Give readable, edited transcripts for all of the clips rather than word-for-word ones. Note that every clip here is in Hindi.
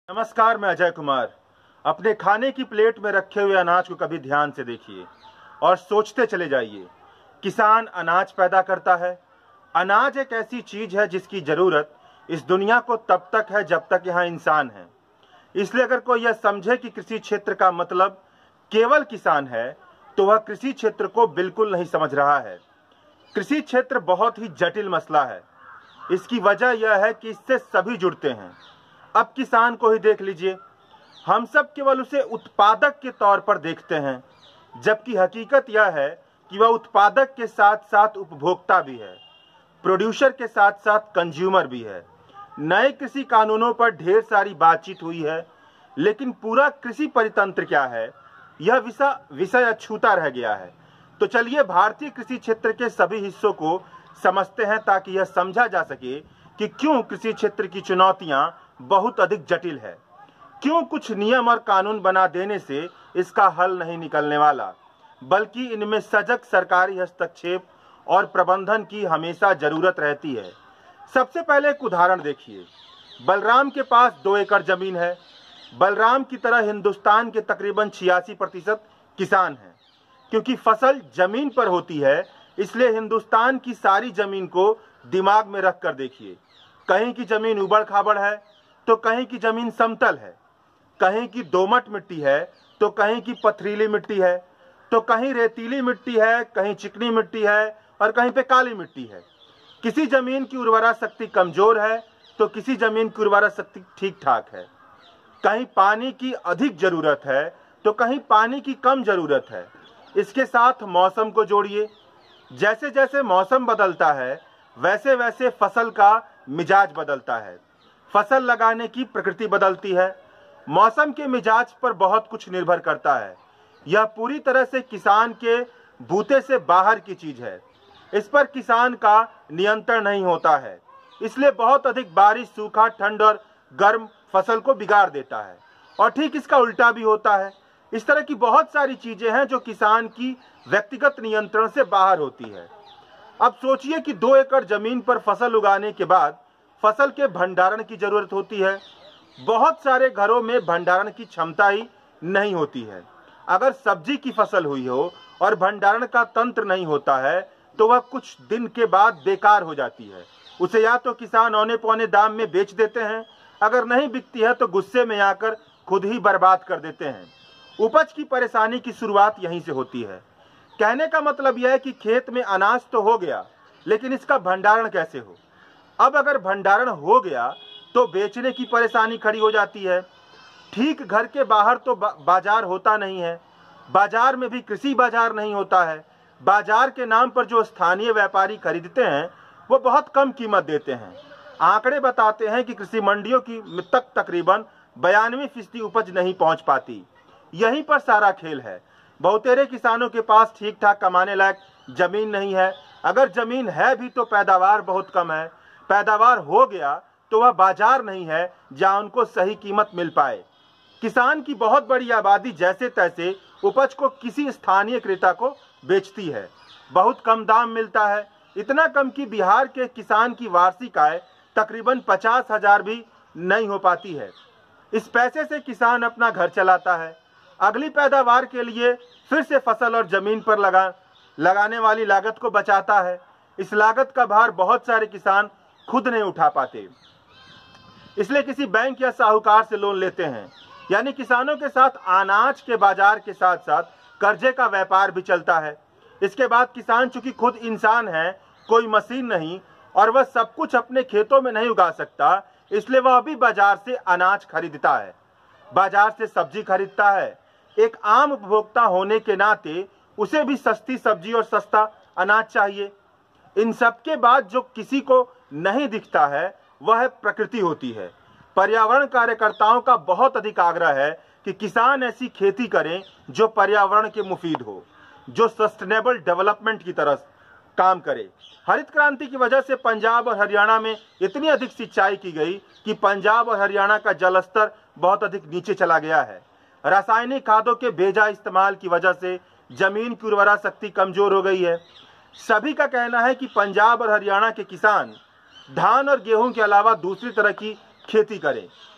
नमस्कार, मैं अजय कुमार। अपने खाने की प्लेट में रखे हुए अनाज को कभी ध्यान से देखिए और सोचते चले जाइए। किसान अनाज पैदा करता है। अनाज एक ऐसी चीज है जिसकी जरूरत इस दुनिया को तब तक है जब तक यहाँ इंसान है। इसलिए अगर कोई यह समझे कि कृषि क्षेत्र का मतलब केवल किसान है तो वह कृषि क्षेत्र को बिल्कुल नहीं समझ रहा है। कृषि क्षेत्र बहुत ही जटिल मसला है। इसकी वजह यह है कि इससे सभी जुड़ते हैं। अब किसान को ही देख लीजिए, हम सब केवल उसे उत्पादक के तौर पर देखते हैं, जबकि हकीकत यह है कि वह उत्पादक के साथ साथ उपभोक्ता भी है, प्रोड्यूसर के साथ साथ कंज्यूमर भी है। नए कृषि कानूनों पर ढेर सारी बातचीत हुई है, लेकिन पूरा कृषि परितंत्र क्या है यह विषय अछूता रह गया है। तो चलिए भारतीय कृषि क्षेत्र के सभी हिस्सों को समझते हैं ताकि यह समझा जा सके कि क्यों कृषि क्षेत्र की चुनौतियां बहुत अधिक जटिल है, क्यों कुछ नियम और कानून बना देने से इसका हल नहीं निकलने वाला, बल्कि इनमें सजग सरकारी हस्तक्षेप और प्रबंधन की हमेशा जरूरत रहती है। सबसे पहले एक उदाहरण देखिए। बलराम के पास 2 एकड़ जमीन है। बलराम की तरह हिंदुस्तान के तकरीबन 86% किसान हैं। क्योंकि फसल जमीन पर होती है, इसलिए हिंदुस्तान की सारी जमीन को दिमाग में रख कर देखिए। कहीं की जमीन उबड़ खाबड़ है तो कहीं की जमीन समतल है, कहीं की दोमट मिट्टी है तो कहीं की पथरीली मिट्टी है, तो कहीं रेतीली मिट्टी है, कहीं चिकनी मिट्टी है और कहीं पे काली मिट्टी है। किसी जमीन की उर्वरा शक्ति कमजोर है तो किसी जमीन की उर्वरा शक्ति ठीक ठाक है। कहीं पानी की अधिक जरूरत है तो कहीं पानी की कम जरूरत है। इसके साथ मौसम को जोड़िए। जैसे जैसे मौसम बदलता है वैसे वैसे फसल का मिजाज बदलता है। फसल लगाने की प्रकृति बदलती है। मौसम के मिजाज पर बहुत कुछ निर्भर करता है। यह पूरी तरह से किसान के बूते से बाहर की चीज है। इस पर किसान का नियंत्रण नहीं होता है। इसलिए बहुत अधिक बारिश, सूखा, ठंड और गर्म फसल को बिगाड़ देता है। और ठीक इसका उल्टा भी होता है। इस तरह की बहुत सारी चीजें हैं जो किसान की व्यक्तिगत नियंत्रण से बाहर होती है। अब सोचिए कि 2 एकड़ जमीन पर फसल उगाने के बाद फसल के भंडारण की जरूरत होती है। बहुत सारे घरों में भंडारण की क्षमता ही नहीं होती है। अगर सब्जी की फसल हुई हो और भंडारण का तंत्र नहीं होता है तो वह कुछ दिन के बाद बेकार हो जाती है। उसे या तो किसान औने पौने दाम में बेच देते हैं, अगर नहीं बिकती है तो गुस्से में आकर खुद ही बर्बाद कर देते हैं। उपज की परेशानी की शुरुआत यहीं से होती है। कहने का मतलब यह है कि खेत में अनाज तो हो गया, लेकिन इसका भंडारण कैसे हो। अब अगर भंडारण हो गया तो बेचने की परेशानी खड़ी हो जाती है। ठीक घर के बाहर तो बाजार होता नहीं है। बाजार में भी कृषि बाजार नहीं होता है। बाजार के नाम पर जो स्थानीय व्यापारी खरीदते हैं वो बहुत कम कीमत देते हैं। आंकड़े बताते हैं कि कृषि मंडियों की तक तकरीबन 92% उपज नहीं पहुंच पाती। यहीं पर सारा खेल है। बहुतेरे किसानों के पास ठीक ठाक कमाने लायक जमीन नहीं है। अगर जमीन है भी तो पैदावार बहुत कम है। पैदावार हो गया तो वह बाजार नहीं है जहां उनको सही कीमत मिल पाए। किसान की बहुत बड़ी आबादी जैसे तैसे उपज को किसी स्थानीय क्रेता को बेचती है। बहुत कम दाम मिलता है, इतना कम कि बिहार के किसान की वार्षिक आय तकरीबन 50,000 भी नहीं हो पाती है। इस पैसे से किसान अपना घर चलाता है। अगली पैदावार के लिए फिर से फसल और जमीन पर लगाने वाली लागत को बचाता है। इस लागत का भार बहुत सारे किसान खुद नहीं उठा पाते, इसलिए किसी बैंक या साहूकार से लोन लेते हैं। यानी किसानों के साथ अनाज के बाजार के साथ साथ कर्जे का व्यापार भी चलता है। इसके बाद किसान चूंकि खुद इंसान है, कोई मशीन नहीं, और वह सब कुछ अपने खेतों में नहीं उगा सकता, इसलिए वह भी बाजार से अनाज खरीदता है, बाजार से सब्जी खरीदता है। एक आम उपभोक्ता होने के नाते उसे भी सस्ती सब्जी और सस्ता अनाज चाहिए। इन सब के बाद जो किसी को नहीं दिखता है वह प्रकृति होती है। पर्यावरण कार्यकर्ताओं का बहुत अधिक आग्रह है कि किसान ऐसी खेती करें जो पर्यावरण के मुफीद हो, जो सस्टेनेबल डेवलपमेंट की तरह काम करे। हरित क्रांति की वजह से पंजाब और हरियाणा में इतनी अधिक सिंचाई की गई कि पंजाब और हरियाणा का जल स्तर बहुत अधिक नीचे चला गया है। रासायनिक खादों के बेजा इस्तेमाल की वजह से जमीन की उर्वरा शक्ति कमजोर हो गई है। सभी का कहना है कि पंजाब और हरियाणा के किसान धान और गेहूं के अलावा दूसरी तरह की खेती करें।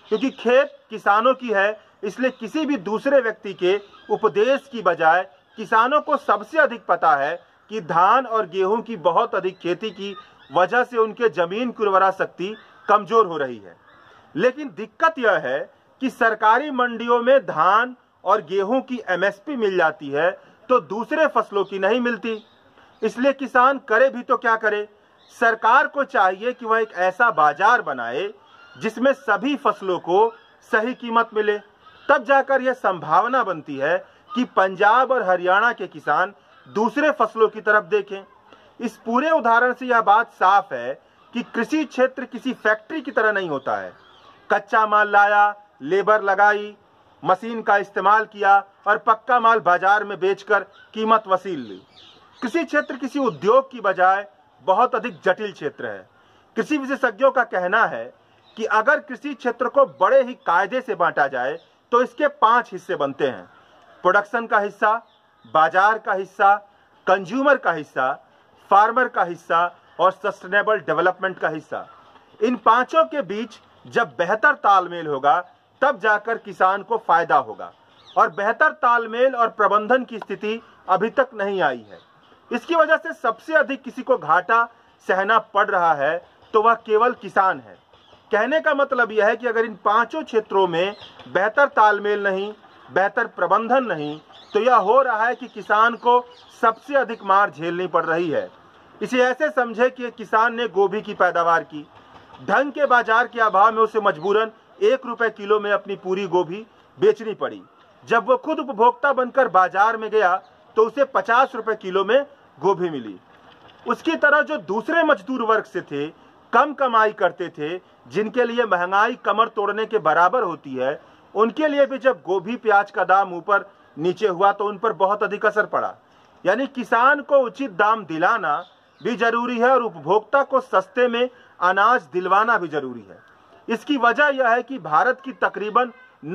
क्योंकि खेत किसानों की है, इसलिए किसी भी दूसरे व्यक्ति के उपदेश की बजाय किसानों को सबसे अधिक पता है कि धान और गेहूं की बहुत अधिक खेती की वजह से उनके जमीन की उर्वरा शक्ति कमजोर हो रही है। लेकिन दिक्कत यह है कि सरकारी मंडियों में धान और गेहूं की एमएसपी मिल जाती है तो दूसरे फसलों की नहीं मिलती। इसलिए किसान करे भी तो क्या करे। सरकार को चाहिए कि वह एक ऐसा बाजार बनाए जिसमें सभी फसलों को सही कीमत मिले। तब जाकर यह संभावना बनती है कि पंजाब और हरियाणा के किसान दूसरे फसलों की तरफ देखें। इस पूरे उदाहरण से यह बात साफ है कि कृषि क्षेत्र किसी फैक्ट्री की तरह नहीं होता है। कच्चा माल लाया, लेबर लगाई, मशीन का इस्तेमाल किया और पक्का माल बाजार में बेचकर कीमत वसूल ली। कृषि क्षेत्र किसी उद्योग की बजाय बहुत अधिक जटिल क्षेत्र है। कृषि विशेषज्ञों का कहना है कि अगर कृषि क्षेत्र को बड़े ही कायदे से बांटा जाए तो इसके 5 हिस्से बनते हैं: प्रोडक्शन का हिस्सा, बाजार का हिस्सा, कंज्यूमर का हिस्सा, फार्मर का हिस्सा और सस्टेनेबल डेवलपमेंट का हिस्सा। इन पांचों के बीच जब बेहतर तालमेल होगा तब जाकर किसान को फायदा होगा, और बेहतर तालमेल और प्रबंधन की स्थिति अभी तक नहीं आई है। इसकी वजह से सबसे अधिक किसी को घाटा सहना पड़ रहा है तो वह केवल किसान है। कहने का मतलब यह है कि अगर इन पांचों क्षेत्रों में बेहतर तालमेल नहीं, बेहतर प्रबंधन नहीं, तो यह हो रहा है कि किसान को सबसे अधिक मार झेलनी पड़ रही है। इसे ऐसे समझे कि किसान ने गोभी की पैदावार की, ढंग के बाजार के अभाव में उसे मजबूरन 1 रुपए किलो में अपनी पूरी गोभी बेचनी पड़ी। जब वो खुद उपभोक्ता बनकर बाजार में गया तो उसे 50 रुपए किलो में गोभी मिली। उसकी तरह जो दूसरे मजदूर वर्ग से थे, कम कमाई करते थे, जिनके लिए महंगाई कमर तोड़ने के बराबर होती है, उनके लिए भी जब गोभी प्याज का दाम ऊपर नीचे हुआ तो उन पर बहुत अधिक असर पड़ा। यानी किसान को उचित दाम दिलाना भी जरूरी है और उपभोक्ता को सस्ते में अनाज दिलवाना भी जरूरी है। इसकी वजह यह है कि भारत की तकरीबन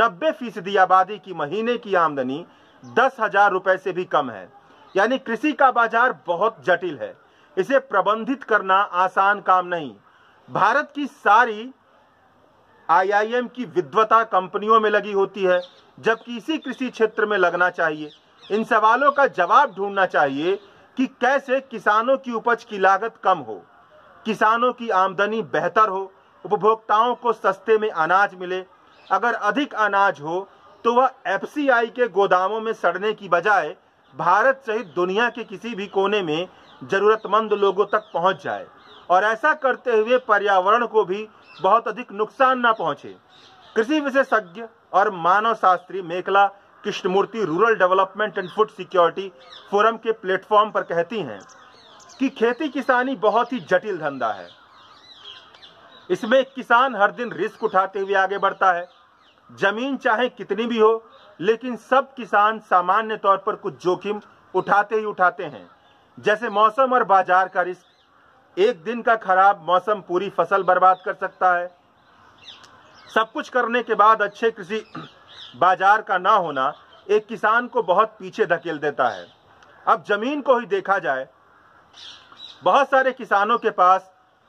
90% आबादी की महीने की आमदनी 10,000 रुपए से भी कम है। यानी कृषि का बाजार बहुत जटिल है, इसे प्रबंधित करना आसान काम नहीं। भारत की सारी आईआईएम की विद्वता कंपनियों में लगी होती है, जबकि इसी कृषि क्षेत्र में लगना चाहिए। इन सवालों का जवाब ढूंढना चाहिए कि कैसे किसानों की उपज की लागत कम हो, किसानों की आमदनी बेहतर हो, उपभोक्ताओं को सस्ते में अनाज मिले। अगर अधिक अनाज हो तो वह एफसीआई के गोदामों में सड़ने की बजाय भारत सहित दुनिया के किसी भी कोने में जरूरतमंद लोगों तक पहुंच जाए, और ऐसा करते हुए पर्यावरण को भी बहुत अधिक नुकसान न पहुंचे। कृषि विशेषज्ञ और मानव शास्त्री Mekhala Krishnamurthy rural development and food security forum के प्लेटफॉर्म पर कहती हैं कि खेती किसानी बहुत ही जटिल धंधा है। इसमें किसान हर दिन रिस्क उठाते हुए आगे बढ़ता है। जमीन चाहे कितनी भी हो, लेकिन सब किसान सामान्य तौर पर कुछ जोखिम उठाते ही उठाते हैं, जैसे मौसम और बाजार का रिस्क। एक दिन का खराब मौसम पूरी फसल बर्बाद कर सकता है। सब कुछ करने के बाद अच्छे कृषि बाजार का ना होना एक किसान को बहुत पीछे धकेल देता है। अब जमीन को ही देखा जाए, बहुत सारे किसानों के पास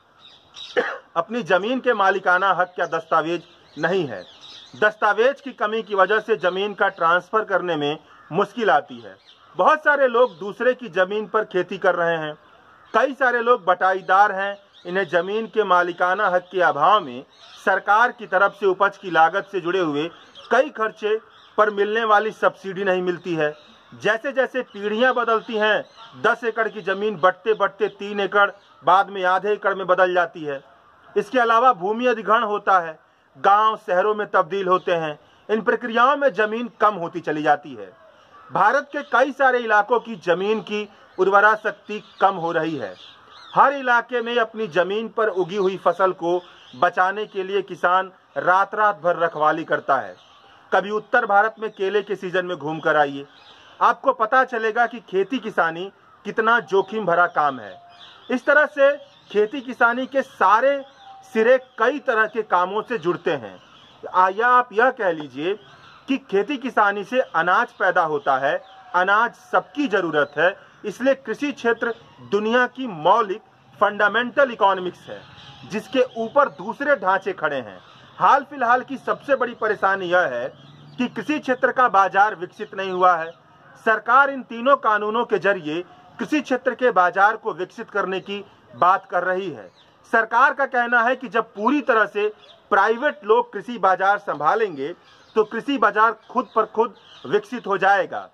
अपनी जमीन के मालिकाना हक या दस्तावेज नहीं है। दस्तावेज की कमी की वजह से जमीन का ट्रांसफर करने में मुश्किल आती है। बहुत सारे लोग दूसरे की जमीन पर खेती कर रहे हैं। कई सारे लोग बटाईदार हैं। इन्हें जमीन के मालिकाना हक के अभाव में सरकार की तरफ से उपज की लागत से जुड़े हुए कई खर्चे पर मिलने वाली सब्सिडी नहीं मिलती है। जैसे जैसे पीढ़ियां बदलती हैं, 10 एकड़ की जमीन बढ़ते बढ़ते 3 एकड़, बाद में आधे एकड़ में बदल जाती है। इसके अलावा भूमि अधिग्रहण होता है, गांव शहरों में तब्दील होते हैं। इन प्रक्रियाओं में जमीन कम होती चली जाती है। भारत के कई सारे इलाकों की जमीन की उर्वरा शक्ति कम हो रही है। हर इलाके में अपनी जमीन पर उगी हुई फसल को बचाने के लिए किसान रात रात भर रखवाली करता है। कभी उत्तर भारत में केले के सीजन में घूम कर आइए, आपको पता चलेगा कि खेती किसानी कितना जोखिम भरा काम है। इस तरह से खेती किसानी के सारे सिरे कई तरह के कामों से जुड़ते हैं। या आप यह कह लीजिए कि खेती किसानी से अनाज पैदा होता है। अनाज सबकी जरूरत है, इसलिए कृषि क्षेत्र दुनिया की मौलिक फंडामेंटल इकोनॉमिक्स है, जिसके ऊपर दूसरे ढांचे खड़े हैं। हाल फिलहाल की सबसे बड़ी परेशानी यह है कि कृषि क्षेत्र का बाजार विकसित नहीं हुआ है। सरकार इन तीनों कानूनों के जरिए कृषि क्षेत्र के बाजार को विकसित करने की बात कर रही है। सरकार का कहना है कि जब पूरी तरह से प्राइवेट लोग कृषि बाजार संभालेंगे तो कृषि बाजार खुद पर खुद विकसित हो जाएगा।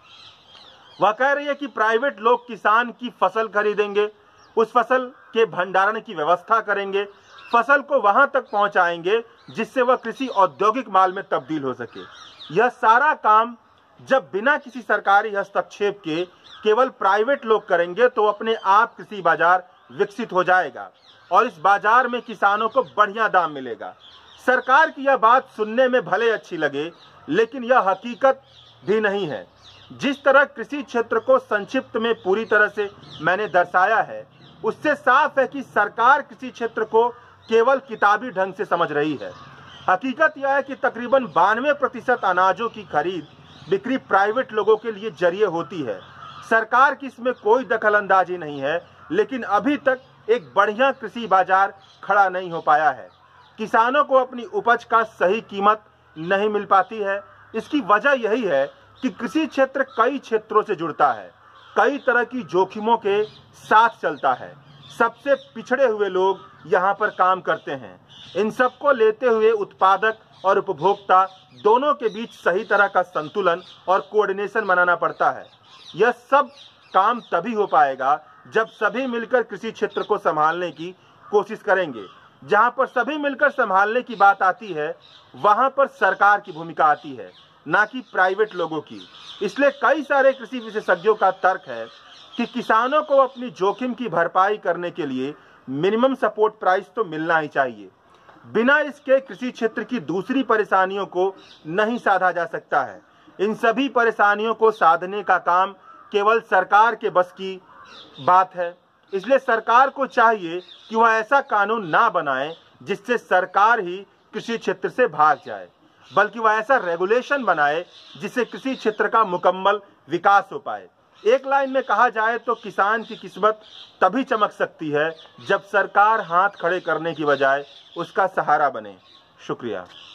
वह कह रही है कि प्राइवेट लोग किसान की फसल खरीदेंगे, उस फसल के भंडारण की व्यवस्था करेंगे, फसल को वहां तक पहुंचाएंगे जिससे वह कृषि औद्योगिक माल में तब्दील हो सके। यह सारा काम जब बिना किसी सरकारी हस्तक्षेप के केवल प्राइवेट लोग करेंगे तो अपने आप कृषि बाजार विकसित हो जाएगा और इस बाजार में किसानों को बढ़िया दाम मिलेगा। सरकार की यह बात सुनने में भले अच्छी लगे, लेकिन यह हकीकत भी नहीं है। जिस तरह कृषि क्षेत्र को संक्षिप्त में पूरी तरह से मैंने दर्शाया है, उससे साफ है कि सरकार कृषि क्षेत्र को केवल किताबी ढंग से समझ रही है। हकीकत यह है कि तकरीबन 92% अनाजों की खरीद बिक्री प्राइवेट लोगों के लिए जरिए होती है। सरकार की इसमें कोई दखलंदाजी नहीं है, लेकिन अभी तक एक बढ़िया कृषि बाजार खड़ा नहीं हो पाया है। किसानों को अपनी उपज का सही कीमत नहीं मिल पाती है। इसकी वजह यही है कि कृषि क्षेत्र कई क्षेत्रों से जुड़ता है, कई तरह की जोखिमों के साथ चलता है। सबसे पिछड़े हुए लोग यहाँ पर काम करते हैं। इन सबको लेते हुए उत्पादक और उपभोक्ता दोनों के बीच सही तरह का संतुलन और कोऑर्डिनेशन बनाना पड़ता है। यह सब काम तभी हो पाएगा जब सभी मिलकर कृषि क्षेत्र को संभालने की कोशिश करेंगे। जहाँ पर सभी मिलकर संभालने की बात आती है, वहाँ पर सरकार की भूमिका आती है, ना कि प्राइवेट लोगों की। इसलिए कई सारे कृषि विशेषज्ञों का तर्क है कि किसानों को अपनी जोखिम की भरपाई करने के लिए मिनिमम सपोर्ट प्राइस तो मिलना ही चाहिए। बिना इसके कृषि क्षेत्र की दूसरी परेशानियों को नहीं साधा जा सकता है। इन सभी परेशानियों को साधने का काम केवल सरकार के बस की बात है। इसलिए सरकार को चाहिए कि वह ऐसा कानून ना बनाए जिससे सरकार ही कृषि क्षेत्र से भाग जाए, बल्कि वह ऐसा रेगुलेशन बनाए जिससे कृषि क्षेत्र का मुकम्मल विकास हो पाए। एक लाइन में कहा जाए तो किसान की किस्मत तभी चमक सकती है जब सरकार हाथ खड़े करने की बजाय उसका सहारा बने। शुक्रिया।